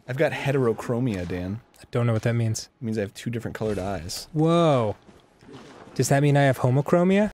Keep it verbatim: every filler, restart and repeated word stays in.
I've got heterochromia, Dan. I don't know what that means. It means I have two different colored eyes. Whoa. Does that mean I have homochromia?